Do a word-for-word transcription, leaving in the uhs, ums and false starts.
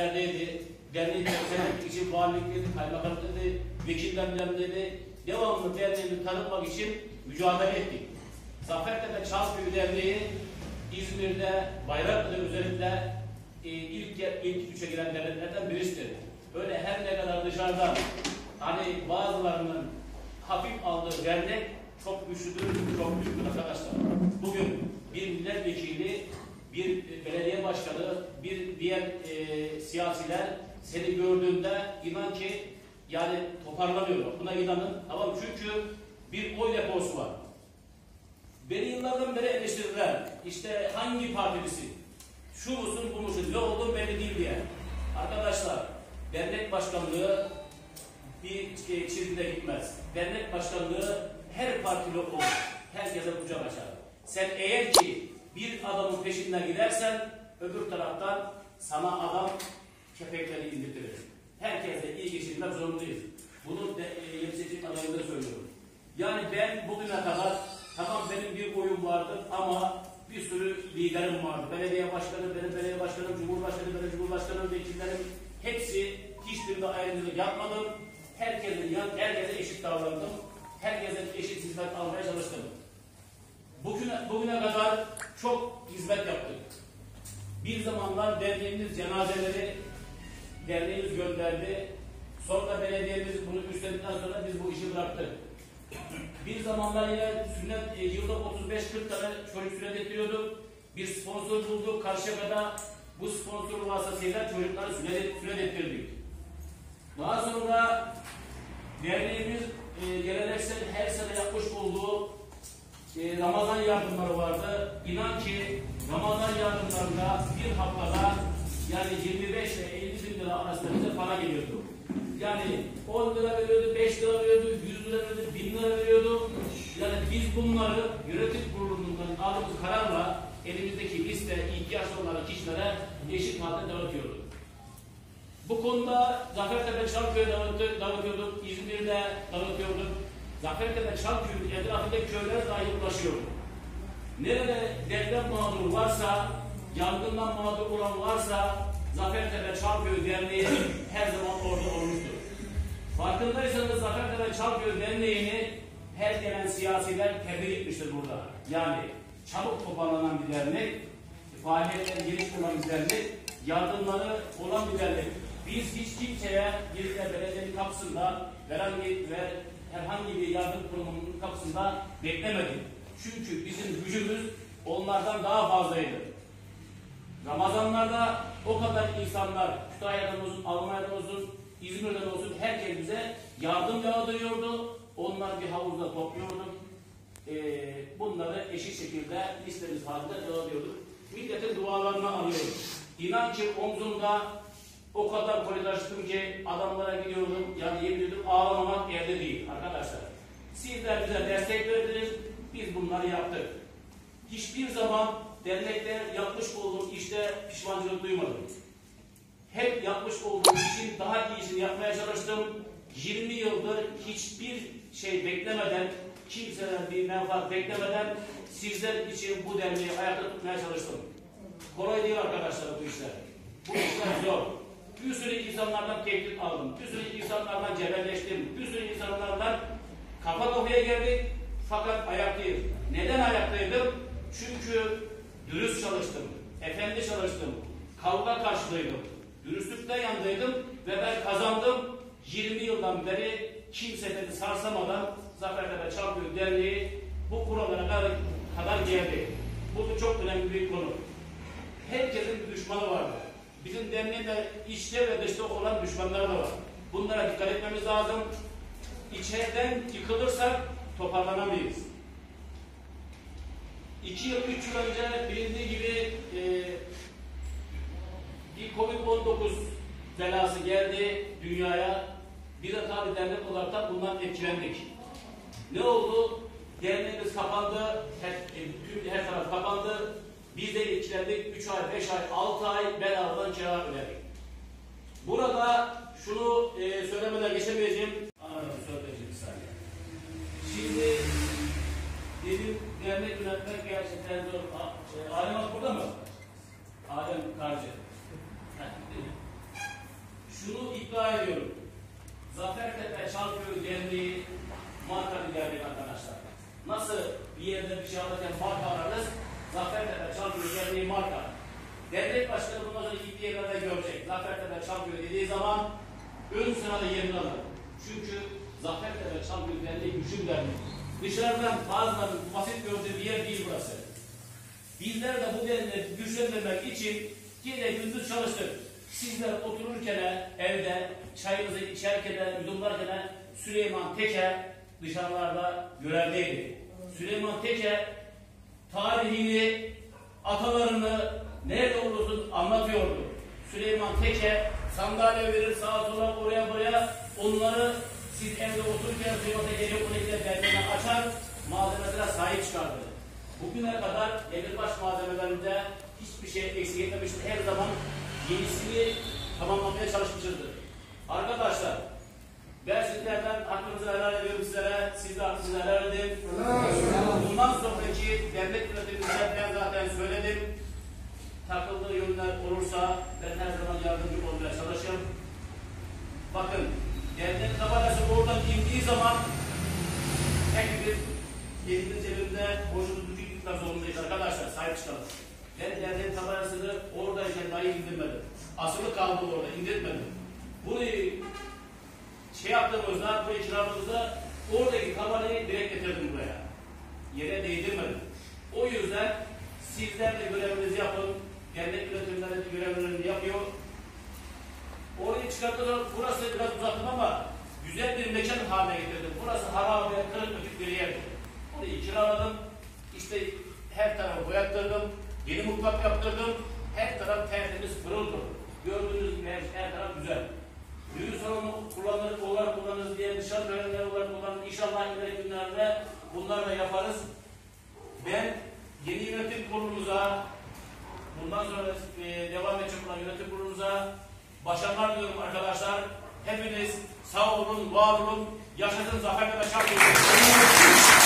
yerlerdeydi. Derneği temsilcilik için valilikteydi, kaymakamlıktaydı, vekillerindeydi. Devamlı derneğini tanıtmak için mücadele ettik. Zafertepe Çalköy'ü Derneği İzmir'de Bayraklı'da üzerinde e, ilk ilk üçe giren derneklerden birisidir. Öyle her ne kadar dışarıdan hani bazılarının hafif aldığı dernek çok güçlüdür, çok büyüktür arkadaşlar. Bugün bir milletvekili, bir belediye başkanı, bir diğer e, siyasiler seni gördüğünde inan ki yani toparlanıyor. Buna inanın. Tamam, çünkü bir oy deposu var. Beni yıllardan beri eleştirdiler. İşte hangi partisi? Şu musun, bu musun? Ne olduğum belli değil diye. Arkadaşlar, dernek başkanlığı bir çizgide gitmez. Dernek başkanlığı her partili olur. Herkese kucak açar. Sen eğer ki bir adamın peşinden gidersen öbür taraftan sana adam kepekleri indirtirir. Herkese iyi geçirmek zorundayız. Bunu de, e, yeni seçim adayında söylüyorum. Yani ben bugüne kadar tamam benim bir oyum vardı ama bir sürü liderim vardı. Belediye başkanı, benim belediye başkanım, cumhurbaşkanı, benim cumhurbaşkanım, vekillerim hepsi hiçbirinde ayrımcılık yapmadım. Herkesin yan, herkese eşit davrandım. Herkese eşit hizmet almaya çalıştım. Bugüne, bugüne kadar çok hizmet yaptık. Bir zamanlar derneğimiz cenazeleri derneğimiz gönderdi. Sonra belediyemiz bunu üstlendikten sonra biz bu işi bıraktık. Bir zamanlar yine sünnet e, yılda otuz beş kırk tane çocuk sünnet ettiriyorduk. Bir sponsor bulduk Karşıyaka'da. Bu sponsor vasıtasıyla çocukları sünnet, sünnet ettirdik. Daha sonra derneğimiz e, geleneksel her sene yapmış olduğu e, Ramazan yardımları vardı. İnan ki Ramazan yardımlarında bir haftada yani yirmi beş ile elli bin lira arasında bize para geliyordu. Yani on lira veriyordu, beş lira veriyordu, yüz lira veriyordu, bin lira veriyordu. Yani biz bunları yönetim kurulundan aldığımız kararla elimizdeki liste ihtiyaçlı olan kişilere eşit halde dağıtıyorduk. Bu konuda Zafertepe Çalköy'e dağıtıyorduk, İzmir'de dağıtıyorduk. Zafertepe Çalköy'ün etrafındaki köylere dahi ulaşıyorduk. Nerede deprem mağduru varsa, yangından mağdur olan varsa Zafertepe Çalköy Derneği her zaman orada olmuştur. Farkındaysanız Zafertepe Çalköy Derneği'ni her gelen siyasiler tebrik etmiştir burada. Yani çabuk toparlanan bir dernek, faaliyetler geniş olan bir dernek, yardımları olan bir dernek. Biz hiç kimseye bir de belediyenin kapısında herhangi ve herhangi bir yardım kurumunun kapısında beklemedik. Çünkü bizim gücümüz onlardan daha fazlaydı. Ramazanlarda o kadar insanlar, Kütahya'dan olsun, Almanya'dan olsun, İzmir'den olsun herkes bize yardım yağdırıyordu. Onlar bir havuzda topluyorduk. Ee, bunları eşit şekilde listemiz halinde dağıtıyorduk. Milletin dualarını alıyoruz. İnan ki omzumda o kadar paylaştım ki adamlara gidiyordum, yani yemin ediyorum ağlamamak elde değil arkadaşlar. Sizler bize destek verdiniz, biz bunları yaptık. Hiçbir zaman dernekte yapmış olduğum işte pişmancılık duymadım. Hep yapmış olduğum işin daha iyisini yapmaya çalıştım. yirmi yıldır hiçbir şey beklemeden, kimseden bir menfaat beklemeden sizler için bu derneği ayakta tutmaya çalıştım. Kolay değil arkadaşlar bu işler. Bu işler zor. Bir sürü insanlardan tehdit aldım. Bir sürü insanlardan cebelleştim. Bir sürü insanlardan kafa kafaya geldik. Fakat ayaktayız. Neden ayaktaydım? Çünkü dürüst çalıştım. Efendi çalıştım. Kavga karşılıydım. Dürüstlükten yandaydım ve ben kazandım. yirmi yıldan beri kimse beni sarsamadan Zafertepe Çalköy Derneği bu kurallara kadar, kadar geldi. Bu çok önemli bir konu. Herkesin bir düşmanı vardır. Bizim derneğinde içte ve dışta olan düşmanlar da var. Bunlara dikkat etmemiz lazım. İçeriden yıkılırsak toparlanamayız. İki yıl, üç yıl önce bilindiği gibi e, bir Covid on dokuz belası geldi dünyaya. Biz de tabi dernek olarak da bundan etkilendik. Ne oldu? Derneğimiz kapandı. Her, tüm her taraf kapandı. Biz de etkilendik. üç ay, beş ay, altı ay bedavadan kira ödedik. Burada şunu e, söylemeden geçemeyeceğim. Anladım, söyleyeceğim bir saniye. Şimdi dedim dernek yönetmek gerçekten zor. E, Alem burada mı? Alem Karcı. iddia ediyorum. Zafertepe Çalköy Derneği marka bir dernek arkadaşlar. Nasıl bir yerde bir şey alırken marka ararız? Zafertepe Çalköy Derneği marka. Dernek başkanı bundan sonra gittiği yerlerde görecek. Zafertepe Çalköy dediği zaman ön sırada yerini alır. Çünkü Zafertepe Çalköy Derneği güçlü bir dernek. Dışarıdan bazılarının basit gördüğü bir yer değil burası. Bizler de bu derneği güçlendirmek için gece gündüz çalıştık. Sizler otururken evde çayınızı içerken, yudumlarken Süleyman Teke dışarılarda görevdeydi. Süleyman Teke tarihini, atalarını nerede olursun anlatıyordu. Süleyman Teke sandalye verir sağa sola oraya buraya, onları siz evde otururken Süleyman Teke gece on ikide derneğini açar, malzemelere sahip çıkardı. Bugüne kadar demirbaş malzemelerinde hiçbir şey eksik etmemiştir. Her zaman yenisini tamamlamaya çalışmışızdır. Arkadaşlar, ben sizlerden hakkınızı helal ediyorum sizlere. Siz de hakkınızı helal edin. Bundan sonraki devlet yönetiminde ben zaten söyledim. Takıldığı yönler olursa ben her zaman yardımcı olmaya çalışırım. Bakın, devlet tabelası oradan indiği zaman hepimiz elimiz cebimde boşumuzu tutmak zorundayız arkadaşlar. Sahip çıkalım. Ben devlet tabelasını oradayken dahi indirmedim. Asılı kaldı orada, indirmedim. Burayı şey yaptığımızda, burayı kiraladığımızda oradaki tabelayı direkt getirdim buraya. Yere değdirmedim. O yüzden sizler de görevinizi yapın. Devlet yönetimleri de görevlerini yapıyor. Orayı çıkarttığımda burası biraz uzattım ama güzel bir mekan haline getirdim. Burası harabe, kırık ötük bir yerdi. Orayı kiraladım. İşte her tarafı boyattırdım. Yeni mutfak yaptırdım. Her taraf tertemiz, pırıl pırıl. Gördüğünüz gibi her, her taraf güzel. Düğün salonu kullanır, olarak kullanırız diye nişan törenleri olarak kullanırız. İnşallah ileriki günlerde bunları da yaparız. Ben yeni yönetim kurulumuza, bundan sonra e, devam edecek olan yönetim kurulumuza başarılar diliyorum arkadaşlar. Hepiniz sağ olun, var olun. Yaşasın Zafertepe Çalköy.